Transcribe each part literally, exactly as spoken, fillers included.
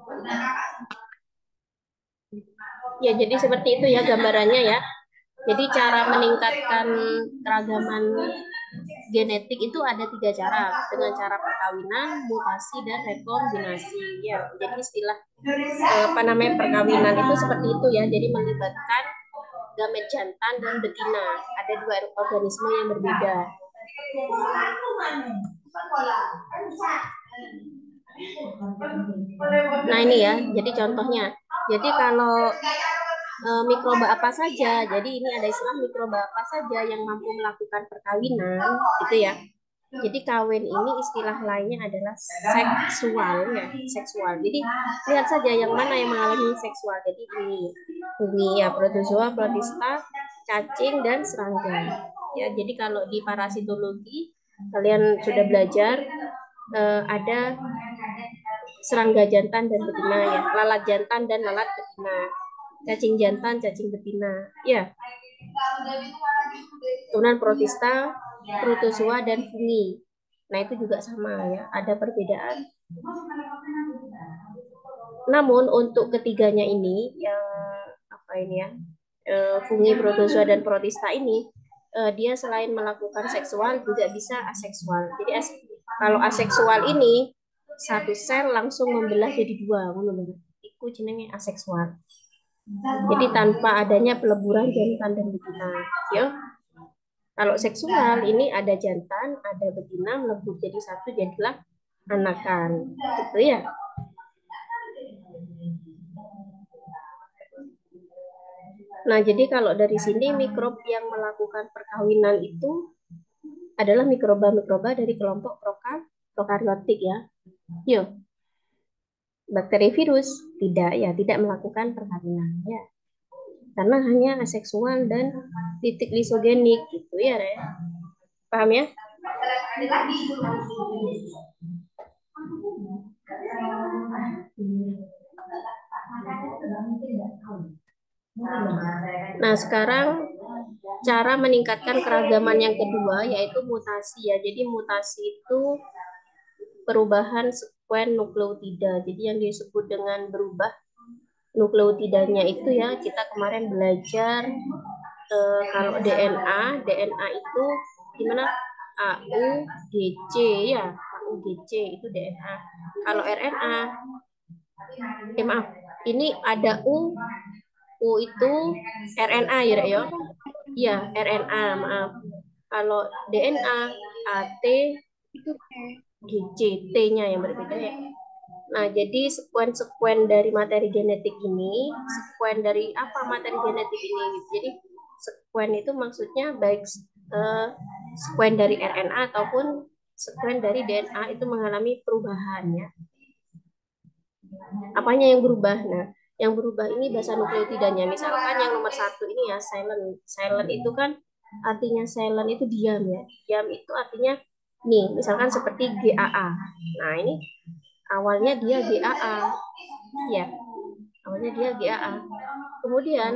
Ya, jadi seperti itu ya gambarannya ya. Jadi cara meningkatkan keragaman genetik itu ada tiga cara, dengan cara perkawinan, mutasi, dan rekombinasi. Ya, jadi istilah eh, apa namanya perkawinan itu seperti itu ya. Jadi melibatkan gamet jantan dan betina. Ada dua organisme yang berbeda. Nah ini ya, jadi contohnya. Jadi kalau e, mikroba apa saja, jadi ini ada istilah mikroba apa saja yang mampu melakukan perkawinan, gitu ya. Jadi kawin ini istilah lainnya adalah seksual ya, seksual. Jadi lihat saja yang mana yang mengalami seksual. Jadi ini, ini ya protozoa, protista, cacing dan serangga. Ya, jadi kalau di parasitologi kalian sudah belajar eh, ada serangga jantan dan betina ya, lalat jantan dan lalat betina, cacing jantan, cacing betina. Ya, kemudian protista, protozoa dan fungi. Nah, itu juga sama ya, ada perbedaan. Namun untuk ketiganya ini yang apa ini ya, eh, fungi, protozoa dan protista ini eh, dia selain melakukan seksual juga bisa aseksual. Jadi as kalau aseksual ini satu sel langsung membelah jadi dua, itu jenenge aseksual. Jadi tanpa adanya peleburan jantan dan betina. Ya. Kalau seksual ini ada jantan, ada betina melebur jadi satu jadilah anakan. Gitu ya. Nah, jadi kalau dari sini mikrob yang melakukan perkawinan itu adalah mikroba-mikroba dari kelompok prokaryotik ya. Yuk, bakteri virus tidak ya, tidak melakukan perkawinan ya. Karena hanya aseksual dan titik lisogenik gitu ya, Re. Paham ya? Nah, sekarang cara meningkatkan keragaman yang kedua yaitu mutasi ya. Jadi mutasi itu perubahan sekuen nukleotida. Jadi yang disebut dengan berubah nukleotidanya itu ya, kita kemarin belajar eh, kalau D N A, D N A itu gimana? A U G C ya, A U G C itu D N A. Kalau R N A, eh maaf, ini ada U, U itu R N A ya, ya. Iya, R N A, maaf. Kalau D N A, A T, G C, T-nya yang berbeda ya. Nah, jadi sekuen-sekuen dari materi genetik ini, sekuen dari apa materi genetik ini? Jadi sekuen itu maksudnya baik eh, sekuen dari R N A ataupun sekuen dari D N A itu mengalami perubahan ya. Apanya yang berubah? Nah, yang berubah ini bahasa nukleotidanya. Misalkan yang nomor satu ini ya silent. Silent itu kan artinya silent itu diam ya. Diam itu artinya nih, misalkan seperti G A A. Nah, ini awalnya dia G A A. Ya, awalnya dia G A A. Kemudian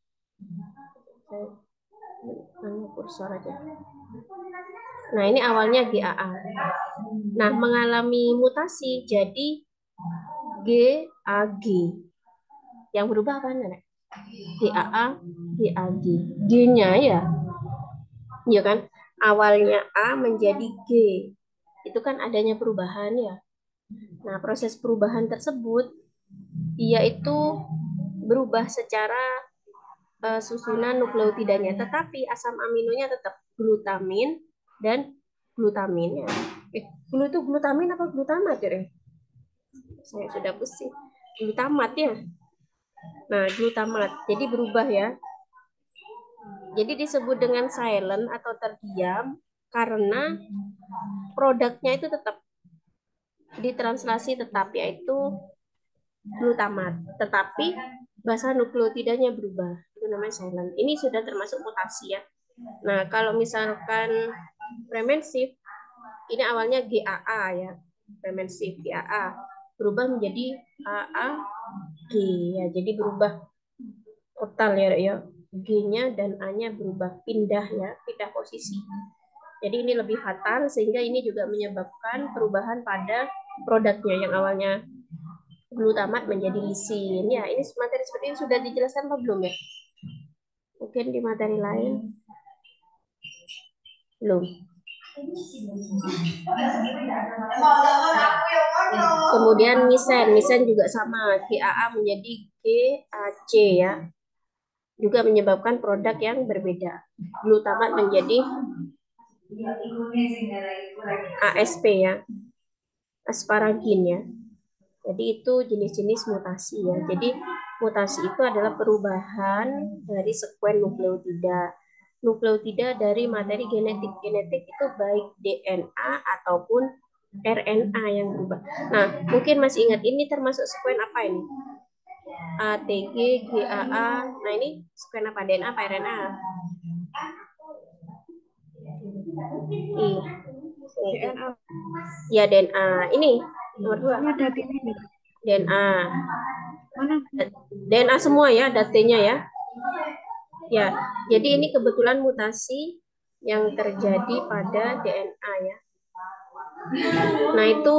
saya kursor aja. Nah, ini awalnya G A A. Nah, mengalami mutasi jadi G A G. Yang berubah apa nih? G A A, G A G. G-nya ya, ya kan? Awalnya A menjadi G. Itu kan adanya perubahan ya. Nah, proses perubahan tersebut dia itu berubah secara uh, susunan nukleotidanya, tetapi asam aminonya tetap glutamin dan glutamin ya. Eh, glu itu glutamin apa glutamat ya? Saya sudah pusing. Glutamat ya. Nah, glutamat. Jadi berubah ya. Jadi disebut dengan silent atau terdiam karena produknya itu tetap ditranslasi tetap yaitu glutamat. Tetapi bahasa nukleotidanya berubah. Itu namanya silent. Ini sudah termasuk mutasi ya. Nah, kalau misalkan premensif, ini awalnya G A A ya. Premensif G A A berubah menjadi A A G ya. Jadi berubah total ya, ya. G-nya dan A-nya berubah pindah ya, pindah posisi. Jadi ini lebih fatal sehingga ini juga menyebabkan perubahan pada produknya yang awalnya glutamat menjadi lisin. Ya, ini materi seperti ini sudah dijelaskan apa belum ya? Mungkin di materi lain belum. Kemudian misen, misen juga sama, G A A menjadi G A C ya. Juga menyebabkan produk yang berbeda. Glutamat menjadi A S P ya, asparagin ya. Jadi itu jenis-jenis mutasi ya. Jadi mutasi itu adalah perubahan dari sekuen nukleotida. Nukleotida dari materi genetik. Genetik itu baik D N A ataupun R N A yang berubah. Nah, mungkin masih ingat ini termasuk sekuen apa ini? A T G, G A A. Nah, ini sekuen apa? D N A apa R N A? I. D N A. Ya, D N A. Ini nomor dua. Ini ada ini. D N A. Mana? D N A semua ya, datanya ya. Ya, jadi ini kebetulan mutasi yang terjadi pada D N A ya. Nah, itu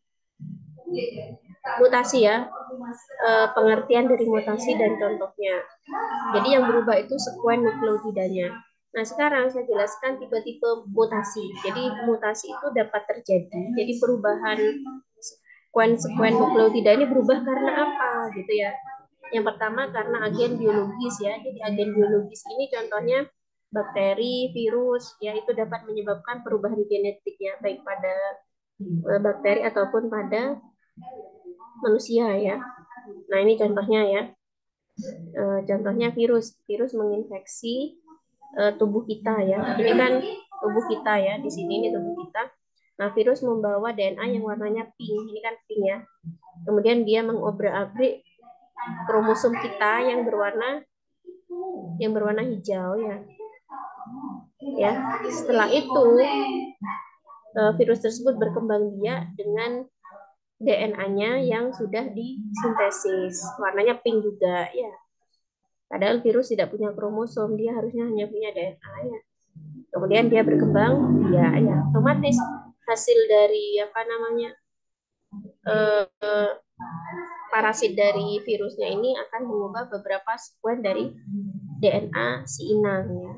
mutasi ya, e, pengertian dari mutasi dan contohnya. Jadi yang berubah itu sekuen nukleotidanya. Nah, sekarang saya jelaskan tipe-tipe mutasi. Jadi mutasi itu dapat terjadi. Jadi perubahan sekuen-sekuen nukleotida ini berubah karena apa gitu ya. Yang pertama karena agen biologis ya. Jadi agen biologis ini contohnya bakteri, virus ya, itu dapat menyebabkan perubahan genetik ya, baik pada e, bakteri ataupun pada manusia ya. Nah, ini contohnya ya. E, contohnya virus. Virus menginfeksi e, tubuh kita ya. Ini kan tubuh kita ya. Di sini ini tubuh kita. Nah, virus membawa D N A yang warnanya pink. Ini kan pink ya. Kemudian dia mengobrak-abrik kromosom kita yang berwarna yang berwarna hijau ya. Ya, setelah itu virus tersebut berkembang biak dengan D N A-nya yang sudah disintesis, warnanya pink juga ya. Padahal virus tidak punya kromosom, dia harusnya hanya punya D N A ya. Kemudian dia berkembang biak ya, otomatis hasil dari apa namanya eh, parasit dari virusnya ini akan mengubah beberapa sekuen dari D N A si inang ya.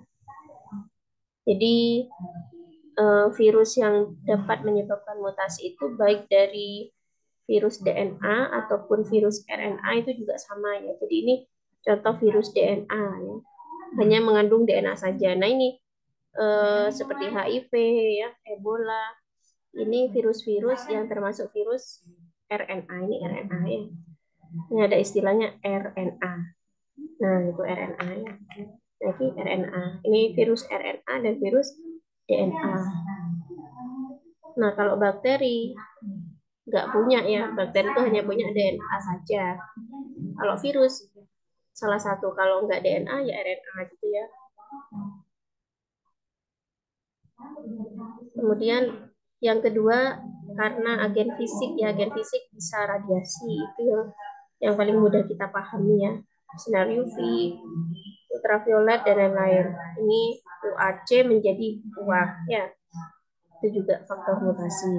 Jadi eh, virus yang dapat menyebabkan mutasi itu baik dari virus D N A ataupun virus R N A itu juga sama ya. Jadi ini contoh virus D N A ya. Hanya mengandung D N A saja. Nah, ini eh, seperti H I V ya, Ebola. Ini virus-virus yang termasuk virus R N A, ini R N A ya. Ini ada istilahnya R N A. Nah, itu R N A ya. Nah, ini R N A. Ini virus R N A dan virus D N A. Nah, kalau bakteri nggak punya ya, bakteri itu hanya punya D N A saja. Kalau virus salah satu, kalau nggak D N A ya R N A gitu ya. Kemudian yang kedua karena agen fisik ya, agen fisik bisa radiasi, itu yang yang paling mudah kita pahami ya, sinar U V, ultraviolet dan lain-lain. Ini U A C menjadi U A ya, itu juga faktor mutasi.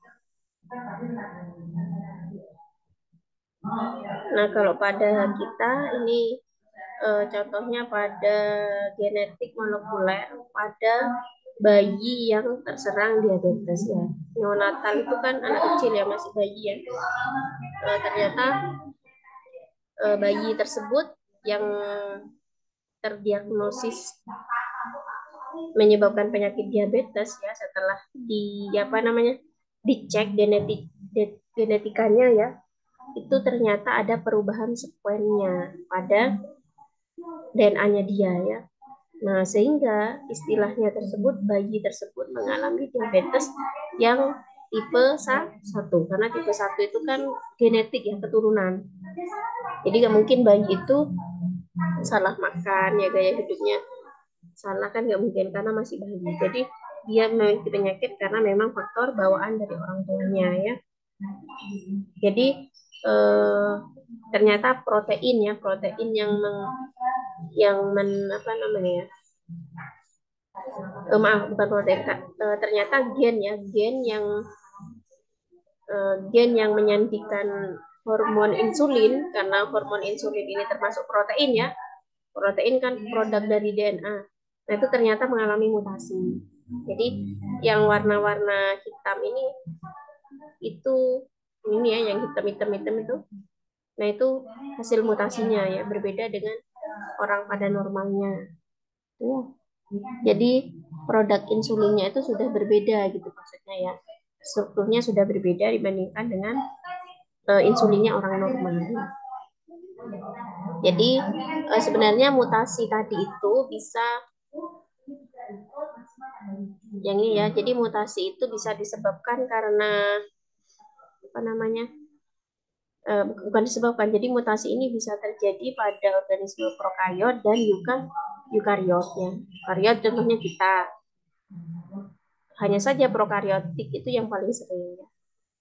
Nah, kalau pada kita ini eh, contohnya pada genetik molekuler pada bayi yang terserang diabetes ya. Neonatal itu kan anak kecil ya, masih bayi ya. Eh, ternyata eh, bayi tersebut yang terdiagnosis menyebabkan penyakit diabetes ya, setelah di apa namanya dicek genetik genetikanya ya, itu ternyata ada perubahan sekuennya pada D N A-nya dia ya. Nah, sehingga istilahnya tersebut bayi tersebut mengalami diabetes yang tipe satu, karena tipe satu itu kan genetik ya, keturunan. Jadi nggak mungkin bayi itu salah makan ya, gaya hidupnya salah kan nggak mungkin karena masih bayi. Jadi dia memiliki penyakit karena memang faktor bawaan dari orang tuanya ya. Jadi eh, ternyata protein ya, protein yang meng, yang men, apa namanya ya, eh, maaf bukan protein, eh, ternyata gen ya, gen yang eh, gen yang menyandikan hormon insulin, karena hormon insulin ini termasuk protein ya. Protein kan produk dari D N A. Nah, itu ternyata mengalami mutasi. Jadi yang warna-warna hitam ini itu ini ya, yang hitam-hitam-hitam itu. Nah, itu hasil mutasinya ya, berbeda dengan orang pada normalnya. Ya. Jadi produk insulinnya itu sudah berbeda gitu maksudnya ya. Strukturnya sudah berbeda dibandingkan dengan uh, insulinnya orang normal. Jadi uh, sebenarnya mutasi tadi itu bisa yang ini ya. Jadi mutasi itu bisa disebabkan karena apa namanya? Uh, bukan disebabkan. Jadi mutasi ini bisa terjadi pada organisme prokariot dan juga eukariot ya. Eukariot contohnya kita. Hanya saja prokariotik itu yang paling sering ya.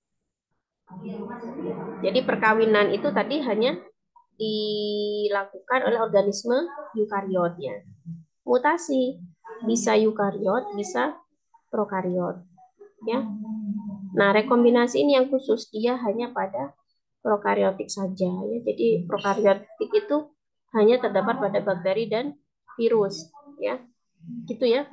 Jadi perkawinan itu tadi hanya dilakukan oleh organisme eukariot ya. Mutasi bisa eukariot, bisa prokariot ya. Nah, rekombinasi ini yang khusus, dia hanya pada prokariotik saja ya. Jadi prokariotik itu hanya terdapat pada bakteri dan virus ya. Gitu ya.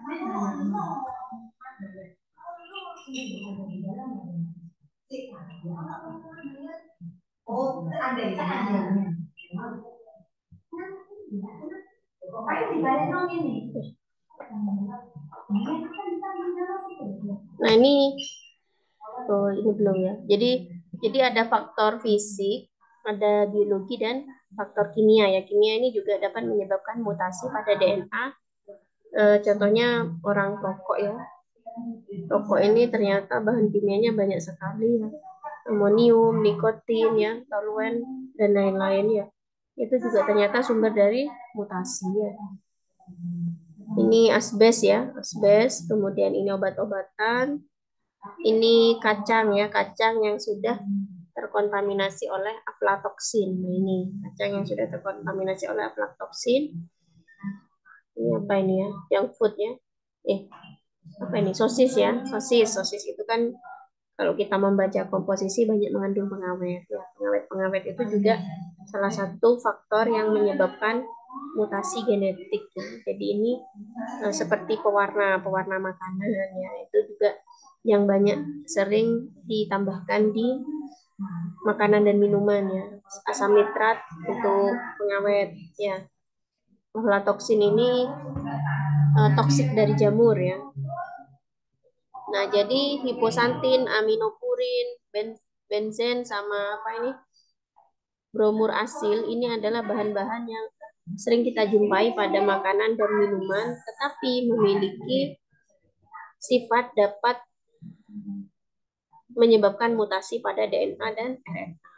Nah, ini oh, ini belum ya. Jadi jadi ada faktor fisik, ada biologi dan faktor kimia ya. Kimia ini juga dapat menyebabkan mutasi pada D N A. E, contohnya orang rokok ya. Rokok ini ternyata bahan kimianya banyak sekali ya. Amonium, nikotin ya, toluen dan lain-lain ya. Itu juga ternyata sumber dari mutasi ya. Ini asbes ya, asbes. Kemudian ini obat-obatan. Ini kacang ya, kacang yang sudah terkontaminasi oleh aflatoksin. Nah, ini kacang yang sudah terkontaminasi oleh aflatoksin. Ini apa ini ya? Yang food ya. Eh, apa ini? Sosis ya, sosis. Sosis itu kan kalau kita membaca komposisi banyak mengandung pengawet ya. Pengawet-pengawet itu juga salah satu faktor yang menyebabkan mutasi genetik ya. Jadi ini eh, seperti pewarna pewarna makanan ya, itu juga yang banyak sering ditambahkan di makanan dan minuman ya. Asam nitrat untuk pengawet ya. Aflatoksin ini eh, toksik dari jamur ya. Nah, jadi hiposantin, aminopurin, ben, benzen sama apa ini? Bromur asil ini adalah bahan-bahan yang sering kita jumpai pada makanan dan minuman, tetapi memiliki sifat dapat menyebabkan mutasi pada D N A dan R N A.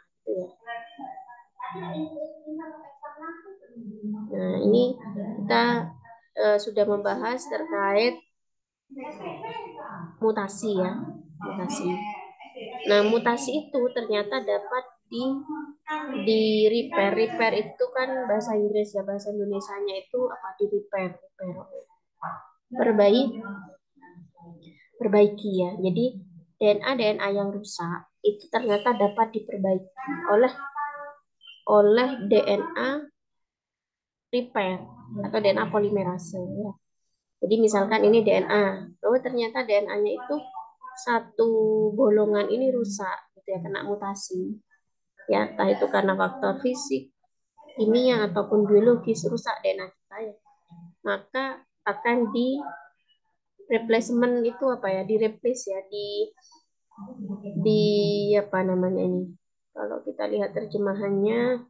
Nah, ini kita uh, sudah membahas terkait mutasi ya, mutasi. Nah, mutasi itu ternyata dapat di di repair. Repair itu kan bahasa Inggris ya, bahasa Indonesianya itu apa? Di repair, repair. Perbaiki, perbaiki ya. Jadi D N A D N A yang rusak itu ternyata dapat diperbaiki oleh oleh D N A repair atau D N A polimerase ya. Jadi misalkan ini D N A, oh ternyata D N A-nya itu satu golongan ini rusak, gitu ya, kena mutasi. Ya, entah itu karena faktor fisik, kimia ataupun biologis rusak D N A kita ya. Maka akan di replacement itu apa ya? Di replace ya, di di apa namanya ini? Kalau kita lihat terjemahannya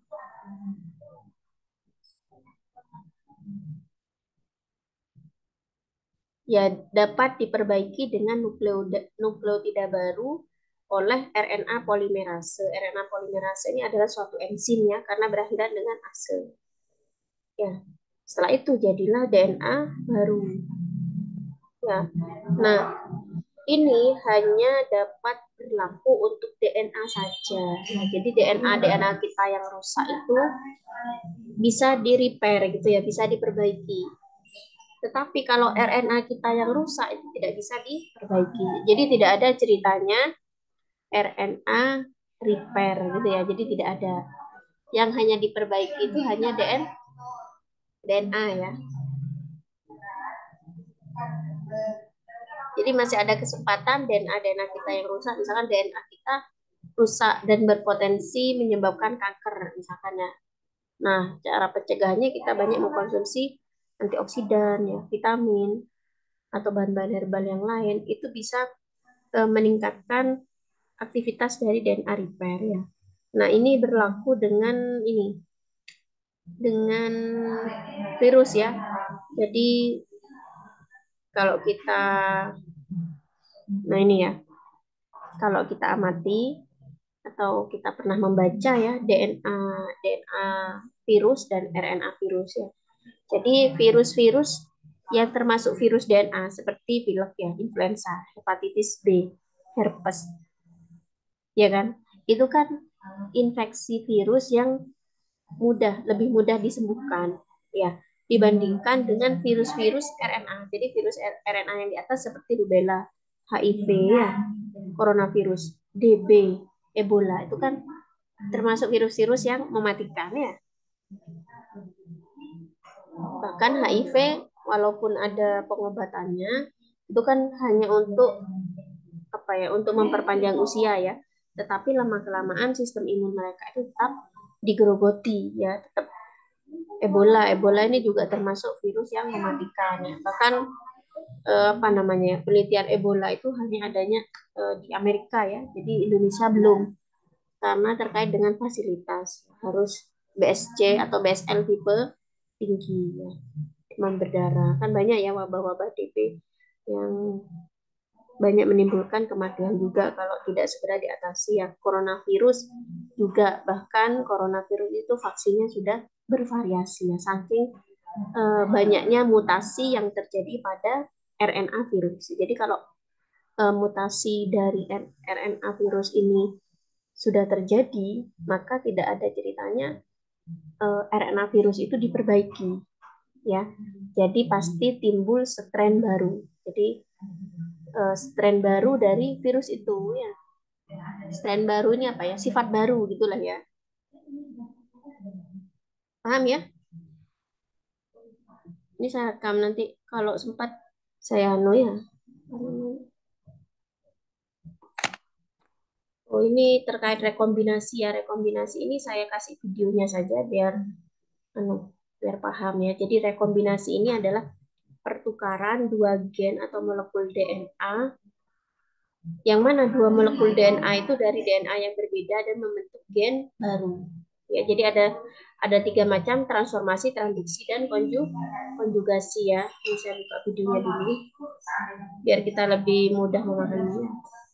ya dapat diperbaiki dengan nukleotida baru oleh R N A polimerase. R N A polimerase ini adalah suatu enzim ya, karena berakhiran dengan ase. Ya, setelah itu jadilah D N A baru. Ya, nah ini hanya dapat berlaku untuk D N A saja. Nah, jadi D N A D N A kita yang rusak itu bisa di repair gitu ya, bisa diperbaiki. Tetapi kalau R N A kita yang rusak itu tidak bisa diperbaiki. Jadi tidak ada ceritanya R N A repair gitu ya. Jadi tidak ada yang hanya diperbaiki itu hanya D N D N A ya. Jadi masih ada kesempatan D N A D N A kita yang rusak, misalkan D N A kita rusak dan berpotensi menyebabkan kanker misalkan ya. Nah, cara pencegahannya kita banyak mengkonsumsi antioksidan ya, vitamin atau bahan-bahan herbal yang lain itu bisa eh, meningkatkan aktivitas dari D N A repair ya. Nah, ini berlaku dengan ini dengan virus ya. Jadi kalau kita nah ini ya, kalau kita amati atau kita pernah membaca ya D N A D N A virus dan R N A virus ya. Jadi virus-virus yang termasuk virus D N A seperti pilek ya, influenza, hepatitis B, herpes, ya kan? Itu kan infeksi virus yang mudah, lebih mudah disembuhkan, ya, dibandingkan dengan virus-virus R N A. Jadi virus R N A yang di atas seperti rubella, H I V, ya, coronavirus, D B, Ebola, itu kan termasuk virus-virus yang mematikan, ya. Bahkan H I V, walaupun ada pengobatannya, itu kan hanya untuk apa ya, untuk memperpanjang usia ya. Tetapi lama kelamaan sistem imun mereka itu tetap digerogoti ya, tetap Ebola. Ebola ini juga termasuk virus yang mematikan ya. Bahkan eh, apa namanya, penelitian Ebola itu hanya adanya eh, di Amerika ya. Jadi Indonesia belum, karena terkait dengan fasilitas harus B S C atau B S L tipe tinggi ya, demam berdarah. Kan banyak ya wabah-wabah T B yang banyak menimbulkan kematian juga kalau tidak segera diatasi ya. Coronavirus juga, bahkan coronavirus itu vaksinnya sudah bervariasi ya, saking eh, banyaknya mutasi yang terjadi pada R N A virus. Jadi kalau eh, mutasi dari R N A virus ini sudah terjadi, maka tidak ada ceritanya eh, R N A virus itu diperbaiki ya. Jadi pasti timbul strain baru. Jadi eh, strain baru dari virus itu ya. Strain baru ini apa ya? Sifat baru gitulah ya. Paham ya? Ini saya rekam nanti kalau sempat saya anu ya. Oh, ini terkait rekombinasi ya. Rekombinasi ini saya kasih videonya saja biar anu biar paham ya. Jadi rekombinasi ini adalah pertukaran dua gen atau molekul D N A, yang mana dua molekul D N A itu dari D N A yang berbeda dan membentuk gen baru. Ya, jadi ada ada tiga macam: transformasi, transduksi, dan konjug konjugasi ya. Ini saya buka videonya dulu biar kita lebih mudah memahaminya.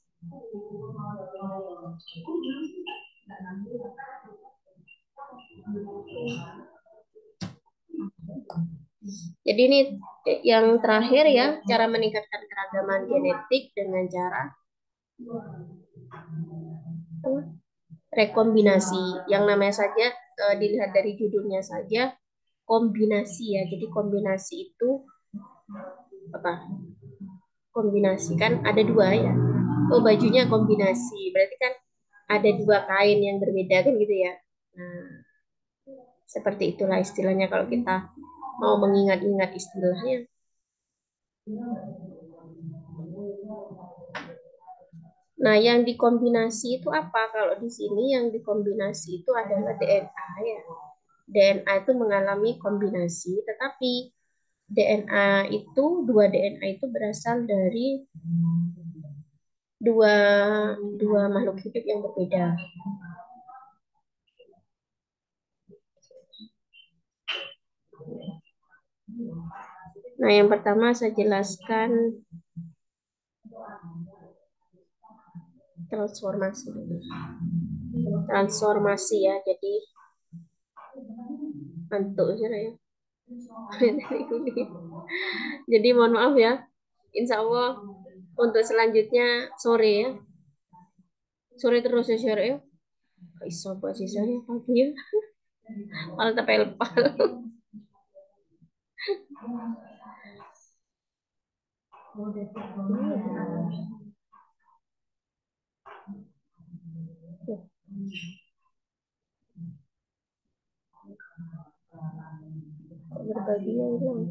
Jadi ini yang terakhir ya, cara meningkatkan keragaman genetik dengan cara rekombinasi. Yang namanya saja eh, dilihat dari judulnya saja kombinasi ya. Jadi kombinasi itu apa? Kombinasi kan ada dua ya. Oh, bajunya kombinasi. Berarti kan ada dua kain yang berbeda kan gitu ya. Nah, seperti itulah istilahnya kalau kita mau mengingat-ingat istilahnya. Nah, yang dikombinasi itu apa? Kalau di sini yang dikombinasi itu adalah D N A ya. D N A itu mengalami kombinasi, tetapi D N A itu, dua D N A itu berasal dari dua dua makhluk hidup yang berbeda. Nah, yang pertama saya jelaskan transformasi. Transformasi ya, jadi mantuk ya. Jadi mohon maaf ya. Insya Allah untuk selanjutnya sore ya. Sore terus ya sore ya. Iso buat sisanya pagi ya. Malah tepel-pel. Kok berbaginya hilang?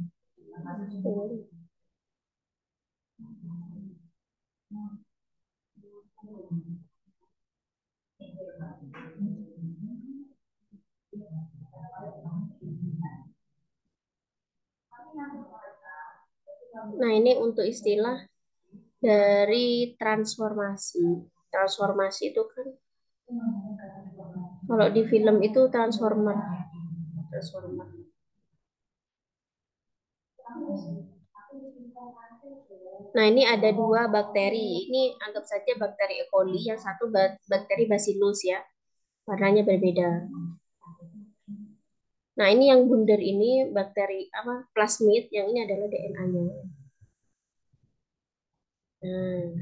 Nah, ini untuk istilah dari transformasi. Transformasi itu kan kalau di film itu transformer. Transformer. Nah, ini ada dua bakteri. Ini anggap saja bakteri E. coli, yang satu bakteri Bacillus ya. Warnanya berbeda. Nah, ini yang bundar ini bakteri apa? Plasmid, yang ini adalah D N A-nya. Nah,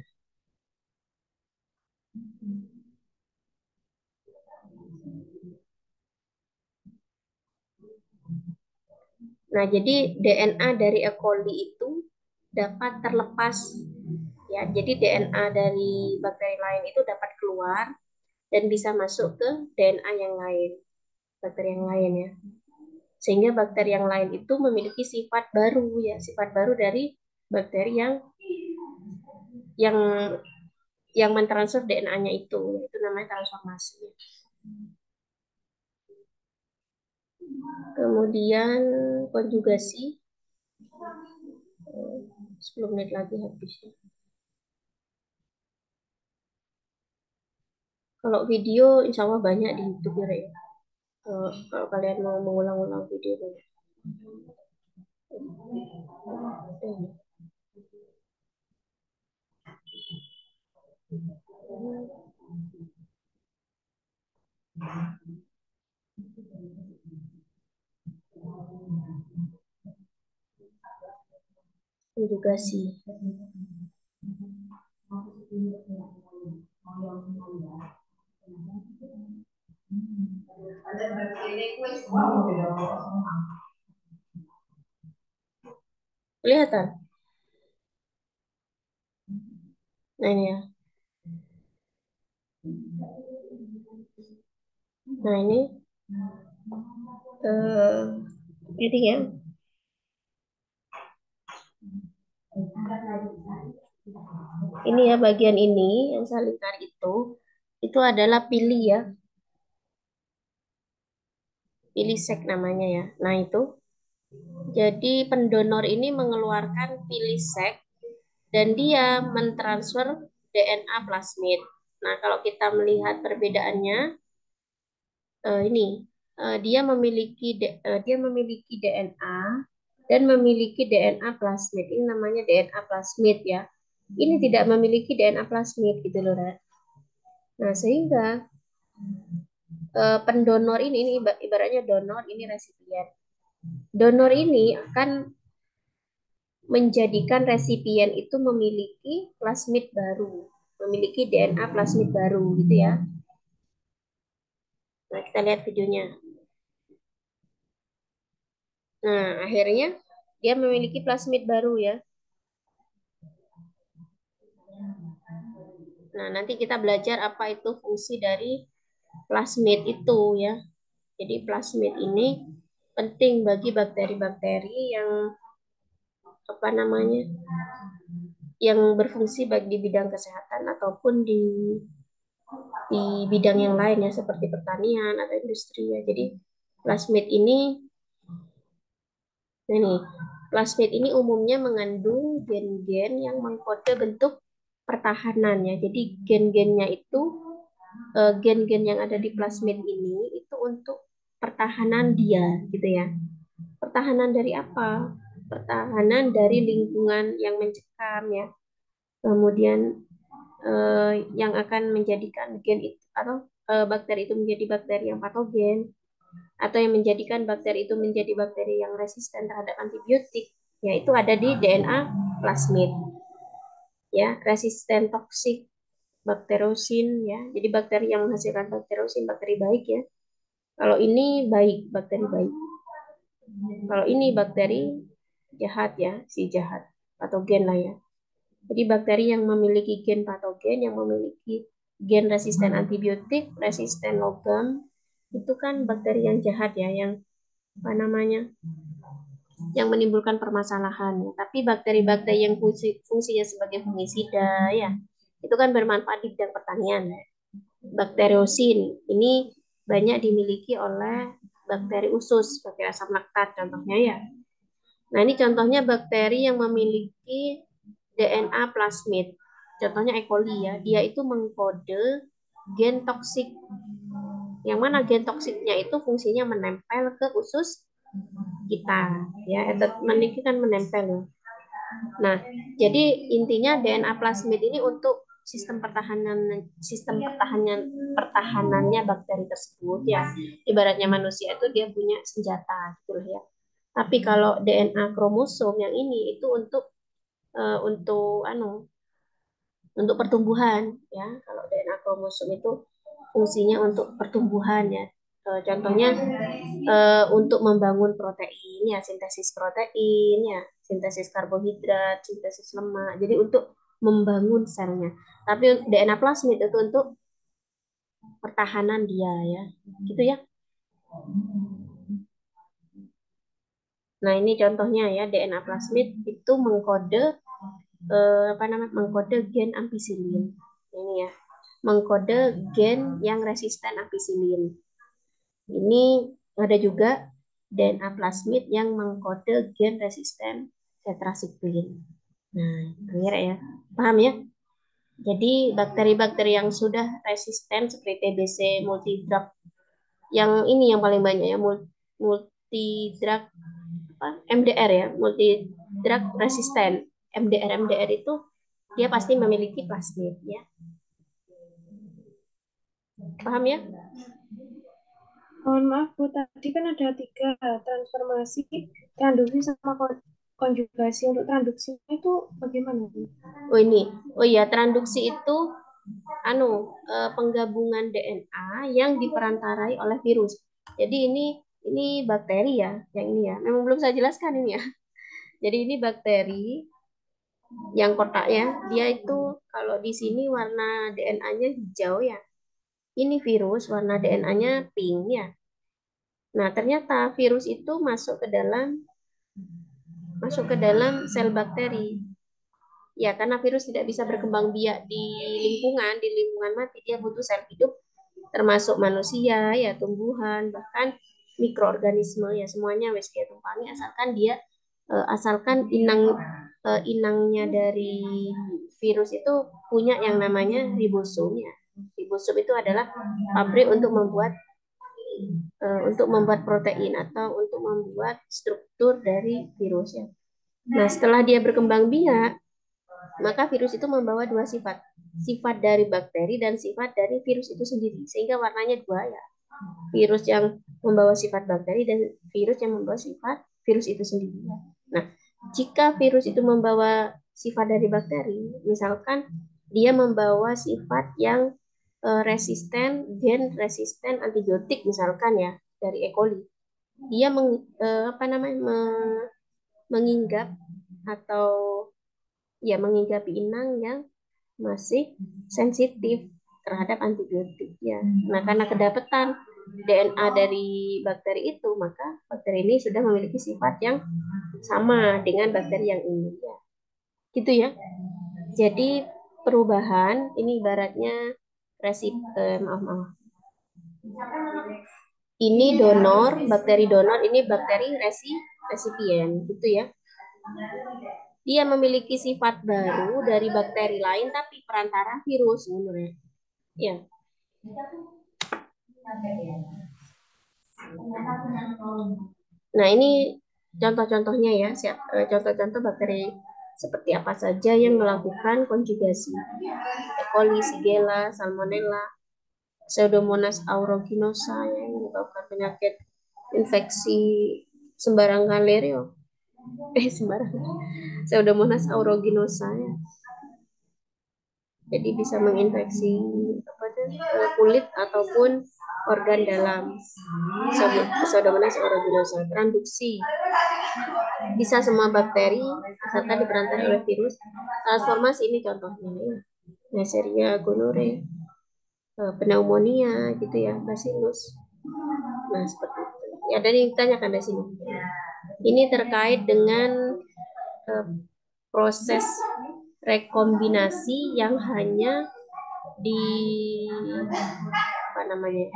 nah jadi D N A dari E. coli itu dapat terlepas ya. Jadi D N A dari bakteri lain itu dapat keluar dan bisa masuk ke D N A yang lain, bakteri yang lain ya. Sehingga bakteri yang lain itu memiliki sifat baru ya, sifat baru dari bakteri yang yang yang mentransfer D N A-nya itu, itu namanya transformasi. Kemudian konjugasi, sepuluh menit lagi habis. Kalau video insya Allah banyak di YouTube ya. Kalau, kalau kalian mau mengulang-ulang video banyak. Konjugasi. Kelihatan? Nah ini ya. Nah ini eh, ini ya. Ini ya bagian ini yang saya lingkar itu, itu adalah pili ya. Pili sek namanya ya. Nah itu. Jadi pendonor ini mengeluarkan pili sek dan dia mentransfer D N A plasmid. Nah kalau kita melihat perbedaannya, eh, ini eh, dia memiliki D- eh, dia memiliki D N A dan memiliki D N A plasmid. Ini namanya D N A plasmid ya. Ini tidak memiliki D N A plasmid gitu loh, Rat. Nah, sehingga eh, pendonor ini, ini ibaratnya donor, ini resipien. Donor ini akan menjadikan resipien itu memiliki plasmid baru, memiliki D N A plasmid baru gitu ya. Nah, kita lihat videonya. Nah, akhirnya dia memiliki plasmid baru ya. Nah, nanti kita belajar apa itu fungsi dari plasmid itu ya. Jadi plasmid ini penting bagi bakteri-bakteri yang apa namanya? Yang berfungsi baik di bidang kesehatan ataupun di di bidang yang lain ya seperti pertanian atau industri ya. Jadi plasmid ini ini plasmid ini umumnya mengandung gen-gen yang mengkode bentuk pertahanan ya. Jadi gen-gennya itu eh, gen-gen yang ada di plasmid ini itu untuk pertahanan dia gitu ya. Pertahanan dari apa? Pertahanan dari lingkungan yang mencekam ya. Kemudian eh, yang akan menjadikan gen itu atau eh, bakteri itu menjadi bakteri yang patogen atau yang menjadikan bakteri itu menjadi bakteri yang resisten terhadap antibiotik, yaitu ada di D N A plasmid ya, resisten toksik bakterosin ya. Jadi bakteri yang menghasilkan bakterosin bakteri baik ya. Kalau ini baik, bakteri baik. Kalau ini bakteri jahat ya, si jahat, patogen lah ya. Jadi bakteri yang memiliki gen patogen yang memiliki gen resisten antibiotik, resisten logam, itu kan bakteri yang jahat ya, yang apa namanya, yang menimbulkan permasalahan. Tapi bakteri-bakteri yang fungsi, fungsinya sebagai fungisida ya, itu kan bermanfaat di bidang pertanian. Bakteriosin ini banyak dimiliki oleh bakteri usus, bakteri asam laktat contohnya ya. Nah, ini contohnya bakteri yang memiliki D N A plasmid. Contohnya E. coli ya, dia itu mengkode gen toksik. Yang mana gen toksiknya itu fungsinya menempel ke usus kita ya, atau memiliki kan menempel ya. Nah, jadi intinya D N A plasmid ini untuk sistem pertahanan sistem pertahanan pertahanannya bakteri tersebut ya. Ibaratnya manusia itu dia punya senjata gitu ya. Tapi kalau D N A kromosom yang ini itu untuk uh, untuk anu untuk pertumbuhan ya. Kalau D N A kromosom itu fungsinya untuk pertumbuhan ya. Uh, contohnya uh, untuk membangun protein ya, sintesis protein ya, sintesis karbohidrat, sintesis lemak. Jadi untuk membangun selnya. Tapi D N A plasmid itu untuk pertahanan dia ya. Gitu ya. Nah, ini contohnya ya, D N A plasmid itu mengkode eh, apa namanya? Mengkode gen ampicillin. Ini ya. Mengkode gen yang resisten ampicillin. Ini ada juga D N A plasmid yang mengkode gen resisten tetrasiklin. Nah, clear ya. Paham ya? Jadi bakteri-bakteri yang sudah resisten seperti T B C, multidrug, yang ini yang paling banyak ya, multidrug apa? M D R ya, multidrug resisten. M D R M D R itu dia pasti memiliki plasmid ya. Paham ya? Mohon maaf Bu, tadi kan ada tiga transformasi, transduksi sama konjugasi. Untuk transduksi itu bagaimana Bu? Oh ini, oh iya, transduksi itu anu eh, penggabungan D N A yang diperantarai oleh virus. Jadi ini ini bakteri ya, yang ini ya. Memang belum saya jelaskan ini ya. Jadi ini bakteri yang kotaknya, dia itu kalau di sini warna D N A-nya hijau ya. Ini virus warna D N A-nya pink ya. Nah, ternyata virus itu masuk ke dalam masuk ke dalam sel bakteri. Ya, karena virus tidak bisa berkembang biak di lingkungan, di lingkungan mati, dia butuh sel hidup, termasuk manusia, ya tumbuhan, bahkan mikroorganisme, ya semuanya wes dia tumpangi, asalkan dia eh, asalkan inang eh, inangnya dari virus itu punya yang namanya ribosom ya. Ribosom itu adalah pabrik untuk membuat eh, untuk membuat protein atau untuk membuat struktur dari virus ya. Nah, setelah dia berkembang biak, maka virus itu membawa dua sifat. Sifat dari bakteri dan sifat dari virus itu sendiri. Sehingga warnanya dua ya. Virus yang membawa sifat bakteri dan virus yang membawa sifat virus itu sendiri. Nah, jika virus itu membawa sifat dari bakteri, misalkan dia membawa sifat yang eh, resisten, gen resisten antibiotik misalkan ya, dari E. coli. Dia meng, eh, apa namanya me- menginggap atau ya menginggapi inang yang masih sensitif terhadap antibiotik ya. Nah, karena kedapatan D N A dari bakteri itu, maka bakteri ini sudah memiliki sifat yang sama dengan bakteri yang ini ya. Gitu ya. Jadi perubahan ini ibaratnya resip eh, maaf maaf. Ini donor, bakteri donor, ini bakteri resi resipien gitu ya. Dia memiliki sifat baru dari bakteri lain tapi perantara virus sebenarnya. Ya. Nah, ini contoh-contohnya ya, eh, contoh-contoh bakteri seperti apa saja yang melakukan konjugasi. E. coli, Shigella, Salmonella, Pseudomonas aeruginosa yang menyebabkan penyakit infeksi sembarang galerio. Eh, sembarang. Pseudomonas aeruginosa ya. Jadi bisa menginfeksi apa tuh, kulit ataupun organ dalam. Pseudomonas aeruginosa. Transduksi bisa semua bakteri asalkan diperantarai oleh virus. Transformasi ini contohnya ya. Neisseria gonorrhoeae, eh, pneumonia gitu ya, bacillus. Nah, seperti itu. Ya, dan yang ditanyakan dari sini. Ini terkait dengan eh, proses rekombinasi yang hanya di apa namanya?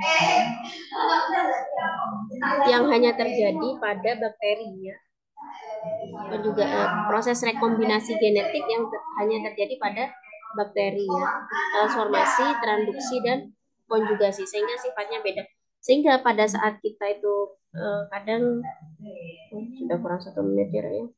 Yang hanya terjadi pada bakteri ya. Dan juga eh, proses rekombinasi genetik yang ter- hanya terjadi pada bakteri ya. Transformasi, transduksi dan konjugasi sehingga sifatnya beda. Sehingga pada saat kita itu eh, kadang oh, sudah kurang satu menit ya. Ra, ya.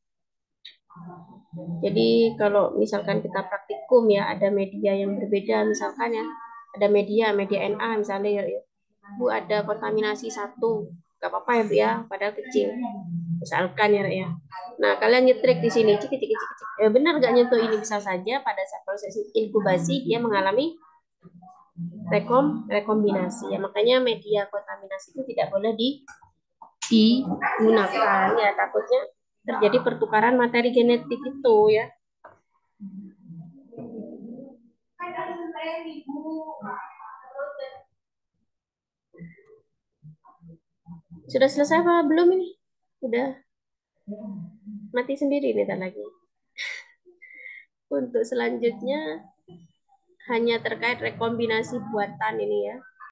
Jadi kalau misalkan kita praktikum ya ada media yang berbeda misalkan ya ada media media N A misalnya ya, ya. Bu ada kontaminasi satu nggak apa-apa ya Bu ya padahal kecil misalkan ya Ra, ya. Nah kalian nyetrik di sini cik cik cik cik eh, benar nggak nyentuh ini bisa saja pada saat proses inkubasi dia mengalami rekom rekombinasi ya makanya media kontaminasi itu tidak boleh di digunakan ya takutnya terjadi pertukaran materi genetik itu ya. Sudah selesai apa belum ini? Udah mati sendiri nih tak lagi. Untuk selanjutnya hanya terkait rekombinasi buatan ini ya.